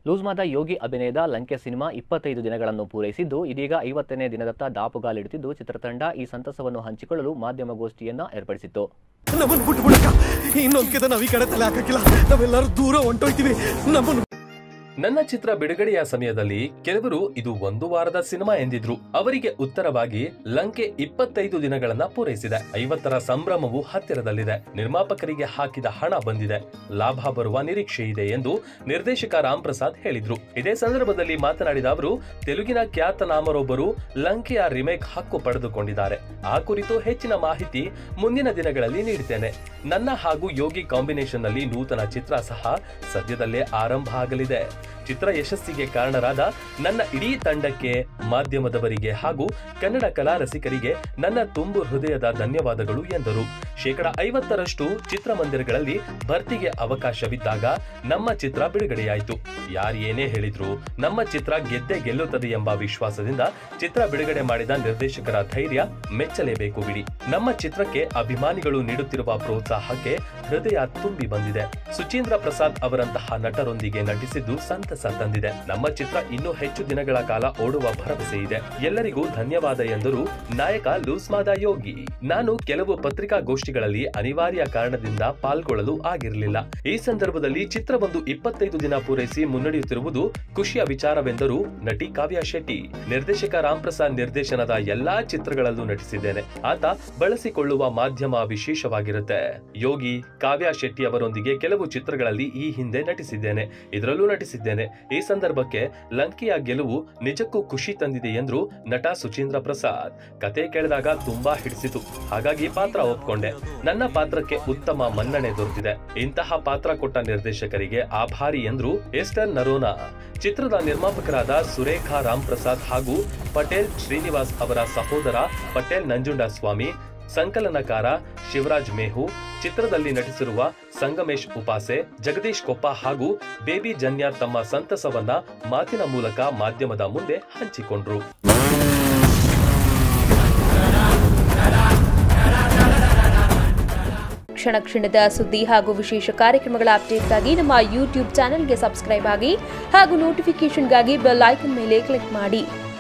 ಲೂಸ್ಮಾದ ಯೋಗಿ ಅಭಿನಯದ ಲಂಕೆ ಸಿನಿಮಾ 25 ದಿನಗಳನ್ನು ಪೂರೈಸಿದ್ದು ಇದೀಗ 50ನೇ ದಿನದತ್ತ ದಾಪುಗಾಲಿಡುತ್ತಿದ್ದು ಚಿತ್ರತಂಡ ಈ ಸಂತಸವನ್ನು ಹಂಚಿಕೊಳ್ಳಲು ಮಾಧ್ಯಮಗೋಷ್ಠಿಯನ್ನು ಏರ್ಪಡಿಸಿತ್ತು. ನನ್ನ ಚಿತ್ರ ಬಿಡುಗಡೆಯ ಸಮಯದಲ್ಲಿ ಕೆಲವರು ಇದು 1 ವಾರದ ಸಿನಿಮಾ ಎಂದಿದ್ರು. ಅವರಿಗೆ ಉತ್ತರವಾಗಿ ಲಂಕೆ 25 ದಿನಗಳನ್ನ ಪೂರೈಸಿದೆ. 50ರ ಸಂಭ್ರಮವು ಹತ್ತಿರದಲ್ಲಿದೆ. ನಿರ್ಮಾಪಕರಿಗೆ ಹಾಕಿದ ಹಣ ಬಂದಿದೆ. ಲಾಭ ಬರುವ ನಿರೀಕ್ಷೆ ಇದೆ ಎಂದು ನಿರ್ದೇಶಕ ರಾಮ್ ಪ್ರಸಾದ್ ಹೇಳಿದ್ರು. ಇದೇ ಸಂದರ್ಭದಲ್ಲಿ ಮಾತನಾಡಿದ ಅವರು, ತೆಲುಗಿನ ಖ್ಯಾತನಾಮರೊಬ್ಬರು ಲಂಕೆಯ ರಿಮೇಕ್ ಹಕ್ಕು ಪಡೆದುಕೊಂಡಿದ್ದಾರೆ. ಆ ಕುರಿತು ಹೆಚ್ಚಿನ ಮಾಹಿತಿ ಮುಂದಿನ ದಿನಗಳಲ್ಲಿ ನೀಡುತ್ತೇನೆ. ನನ್ನ ಹಾಗೂ ಯೋಗಿ ಕಾಂಬಿನೇಷನ್ ನಲ್ಲಿ ನೂತನ ಚಿತ್ರ ಸಹ ಸದ್ಯದಲ್ಲೇ ಆರಂಭ ಆಗಲಿದೆ. ಚಿತ್ರ ಯಶಸ್ಸಿಗೆ ಕಾರಣರಾದ ನನ್ನ ಇಡೀ ತಂಡಕ್ಕೆ, ಮಾಧ್ಯಮದವರಿಗೆ ಹಾಗೂ ಕನ್ನಡ ಕಲಾ ರಸಿಕರಿಗೆ ನನ್ನ ತುಂಬು ಹೃದಯದ ಧನ್ಯವಾದಗಳು ಎಂದರು. 50% ಚಿತ್ರಮಂದಿರಗಳಲ್ಲಿ ಭರ್ತಿಗೆ ಅವಕಾಶವಿದ್ದಾಗ ನಮ್ಮ ಚಿತ್ರ ಬಿಡುಗಡೆಯಾಯಿತು. ಯಾರೇನೇ ಹೇಳಿದ್ರು ನಮ್ಮ ಚಿತ್ರ ಗೆದ್ದೇ ಗೆಲ್ಲುತ್ತದೆ ಎಂಬ ವಿಶ್ವಾಸದಿಂದ ಚಿತ್ರ ಬಿಡುಗಡೆ ಮಾಡಿದ ನಿರ್ದೇಶಕರ ಧೈರ್ಯ ಮೆಚ್ಚಲೇಬೇಕು ಬಿಡಿ. ನಮ್ಮ ಚಿತ್ರಕ್ಕೆ ಅಭಿಮಾನಿಗಳು ನೀಡುತ್ತಿರುವ ಪ್ರೋತ್ಸಾಹಕ್ಕೆ ಹೃದಯ ತುಂಬಿ ಬಂದಿದೆ. ಸುಚೀಂದ್ರ ಪ್ರಸಾದ್ ಅವರಂತಹ ನಟರೊಂದಿಗೆ ನಟಿಸಿದ್ದು ಸಂತಸ ತಂದಿದೆ. ನಮ್ಮ ಚಿತ್ರ ಇನ್ನೂ ಹೆಚ್ಚು ದಿನಗಳ ಕಾಲ ಓಡುವ ಭರವಸೆ ಇದೆ. ಎಲ್ಲರಿಗೂ ಧನ್ಯವಾದ ಎಂದರು ನಾಯಕ ಲೂಸ್ಮಾದ ಯೋಗಿ. ನಾನು ಕೆಲವು ಪತ್ರಿಕಾಗೋಷ್ಠಿಗಳಲ್ಲಿ ಅನಿವಾರ್ಯ ಕಾರಣದಿಂದ ಪಾಲ್ಗೊಳ್ಳಲು ಆಗಿರಲಿಲ್ಲ. ಈ ಸಂದರ್ಭದಲ್ಲಿ ಚಿತ್ರವೊಂದು 25 ದಿನ ಪೂರೈಸಿ ಮುನ್ನಡೆಯುತ್ತಿರುವುದು ಖುಷಿಯ ವಿಚಾರವೆಂದರು ನಟಿ ಕಾವ್ಯ ಶೆಟ್ಟಿ. ನಿರ್ದೇಶಕ ರಾಮ್ ಪ್ರಸಾದ್ ನಿರ್ದೇಶನದ ಎಲ್ಲಾ ಚಿತ್ರಗಳಲ್ಲೂ ನಟಿಸಿದ್ದೇನೆ. ಆತ ಬಳಸಿಕೊಳ್ಳುವ ಮಾಧ್ಯಮ ವಿಶೇಷವಾಗಿರುತ್ತೆ. ಯೋಗಿ ಕಾವ್ಯ ಶೆಟ್ಟಿ ಅವರೊಂದಿಗೆ ಕೆಲವು ಚಿತ್ರಗಳಲ್ಲಿ ಈ ಹಿಂದೆ ನಟಿಸಿದ್ದೇನೆ. ಇದರಲ್ಲೂ ನಟಿಸಿದ್ದೇನೆ. ಈ ಸಂದರ್ಭಕ್ಕೆ ಲಂಕೆಯ ಗೆಲುವು ನಿಜಕ್ಕೂ ಖುಷಿ ತಂದಿದೆ ಎಂದ್ರು ನಟ ಸುಚೀಂದ್ರ ಪ್ರಸಾದ್. ಕತೆ ಕೇಳಿದಾಗ ತುಂಬಾ ಹಿಡಿಸಿತು. ಹಾಗಾಗಿ ಪಾತ್ರ ಒಪ್ಕೊಂಡೆ. ನನ್ನ ಪಾತ್ರಕ್ಕೆ ಉತ್ತಮ ಮನ್ನಣೆ ದೊರೆತಿದೆ. ಇಂತಹ ಪಾತ್ರ ಕೊಟ್ಟ ನಿರ್ದೇಶಕರಿಗೆ ಆಭಾರಿ ಎಂದ್ರು ಎಸ್ಟರ್ ನರೋನಾ. ಚಿತ್ರದ ನಿರ್ಮಾಪಕರಾದ ಸುರೇಖಾ ರಾಮ್ ಪ್ರಸಾದ್ ಹಾಗೂ ಪಟೇಲ್ ಶ್ರೀನಿವಾಸ್ ಅವರ ಸಹೋದರ ಪಟೇಲ್ ನಂಜುಂಡಸ್ವಾಮಿ, ಸಂಕಲನಕಾರ ಶಿವರಾಜ್ ಮೇಹು, ಚಿತ್ರದಲ್ಲಿ ನಟಿಸಿರುವ ಸಂಗಮೇಶ್ ಉಪಾಸೆ, ಜಗದೀಶ್ ಕೊಪ್ಪ ಹಾಗೂ ಬೇಬಿ ಜನ್ಯ ತಮ್ಮ ಸಂತಸವನ್ನ ಮಾತಿನ ಮೂಲಕ ಮಾಧ್ಯಮದ ಮುಂದೆ ಹಂಚಿಕೊಂಡ್ರು. ಕ್ಷಣ ಕ್ಷಣದ ಸುದ್ದಿ ಹಾಗೂ ವಿಶೇಷ ಕಾರ್ಯಕ್ರಮಗಳ ಅಪ್ಡೇಟ್ಗಾಗಿ ನಮ್ಮ ಯೂಟ್ಯೂಬ್ ಚಾನೆಲ್ಗೆ ಸಬ್ಸ್ಕ್ರೈಬ್ ಆಗಿ ಹಾಗೂ ನೋಟಿಫಿಕೇಶನ್ಗಾಗಿ ಬೆಲ್ ಐಕಾನ್ ಮೇಲೆ ಕ್ಲಿಕ್ ಮಾಡಿ.